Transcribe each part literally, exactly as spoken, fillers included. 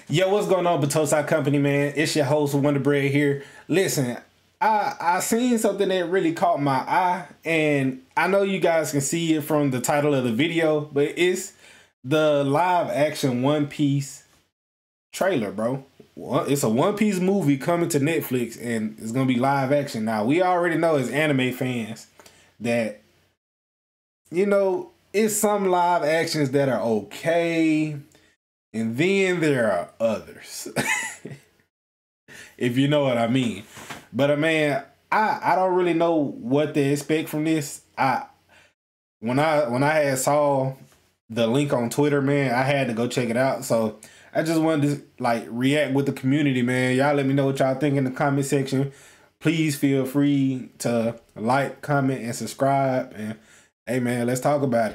Yo, what's going on, Batosai Company, man? It's your host, Wonder Bread here. Listen, I I seen something that really caught my eye, and I know you guys can see it from the title of the video, but it's the live action One Piece trailer, bro. It's a One Piece movie coming to Netflix, and it's gonna be live action. Now, we already know as anime fans that, you know, it's some live actions that are okay, and then there are others. If you know what I mean. But uh, man, I I don't really know what to expect from this. I when I when I had saw the link on Twitter, man, I had to go check it out. So I just wanted to like react with the community, man. Y'all let me know what y'all think in the comment section. Please feel free to like, comment, and subscribe. And hey, man, let's talk about it.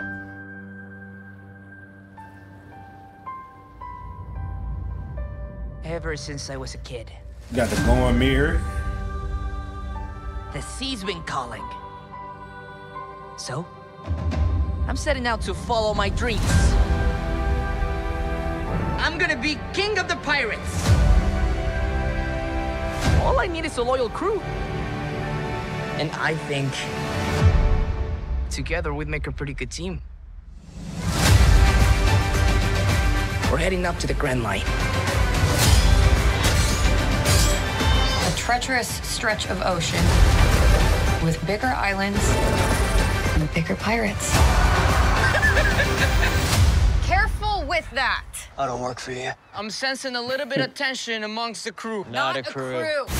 Ever since I was a kid. Got the glowing mirror. The sea's been calling. So, I'm setting out to follow my dreams. I'm gonna be king of the pirates. All I need is a loyal crew. And I think together we'd make a pretty good team. We're heading up to the Grand Line. A treacherous stretch of ocean with bigger islands and bigger pirates. Careful with that. I don't work for you. I'm sensing a little bit of tension amongst the crew. Not, Not a, crew. a crew.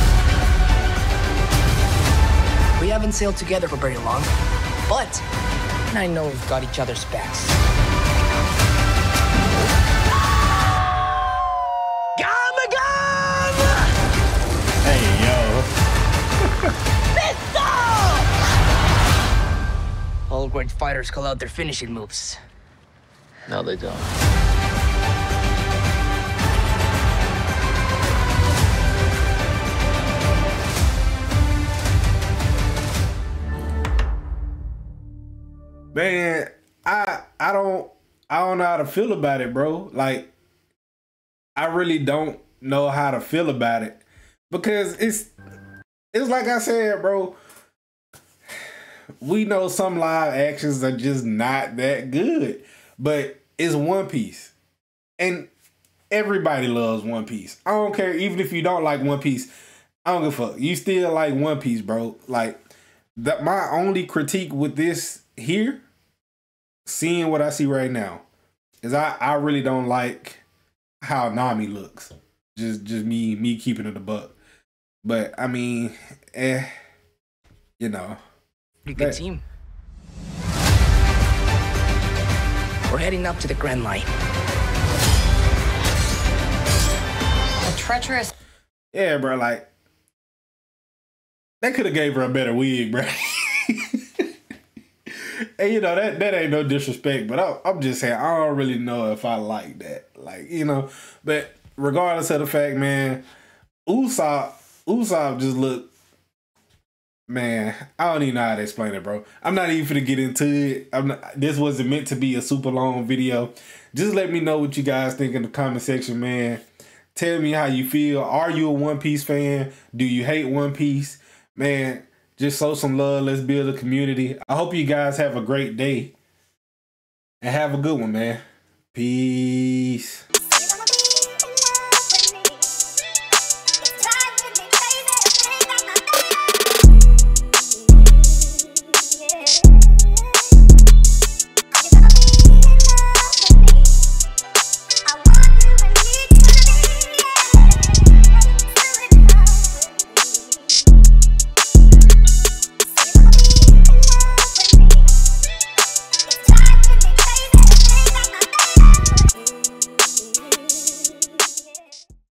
We haven't sailed together for very long, but I know we've got each other's backs. All great fighters call out their finishing moves. No, they don't. Man, I I don't I don't know how to feel about it, bro. Like, I really don't know how to feel about it. Because it's it's like I said, bro. We know some live actions are just not that good, but it's One Piece, and everybody loves One Piece. I don't care, even if you don't like One Piece, I don't give a fuck. You still like One Piece, bro. Like, that. My only critique with this here, seeing what I see right now, is I I really don't like how Nami looks. Just just me me keeping it a buck. But I mean, eh, you know. Pretty good team. We're heading up to the Grand Line. A treacherous. Yeah, bro. Like, they could have gave her a better wig, bro. And you know that that ain't no disrespect, but I, I'm just saying I don't really know if I like that. Like, you know, but regardless of the fact, man, Usopp Usopp just looked. Man, I don't even know how to explain it, bro. I'm not even gonna get into it. I'm not, this wasn't meant to be a super long video. Just let me know what you guys think in the comment section, man. Tell me how you feel. Are you a One Piece fan? Do you hate One Piece? Man, just show some love. Let's build a community. I hope you guys have a great day. And have a good one, man. Peace.